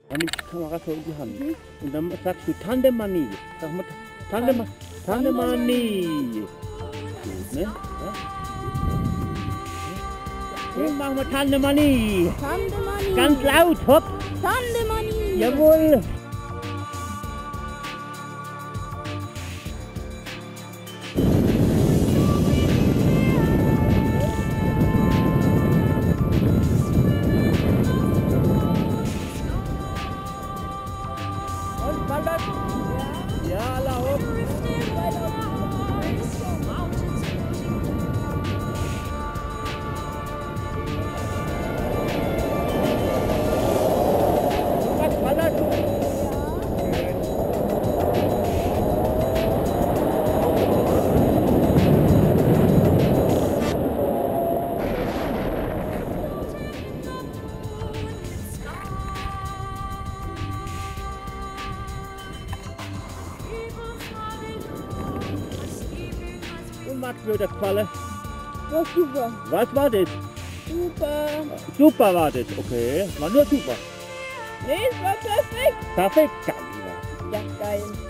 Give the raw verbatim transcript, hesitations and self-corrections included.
Dann nimmst du die Kamera so in die Hand. Mhm. Und dann sagst du Tante Mani. Sag mal, Tante, Ma Tante Mani. Gut, ne? Ja. Jetzt machen wir Tante Mani. Tante Mani. Ganz laut, hopp. Tante Mani. Jawohl. Und wandert. Ja, ja, laut. Und Max wird das gefallen? Ja, super. Was war das? Super. Super war das, okay. War nur super. Nee, es war perfekt. Perfekt, geil. Ja, geil.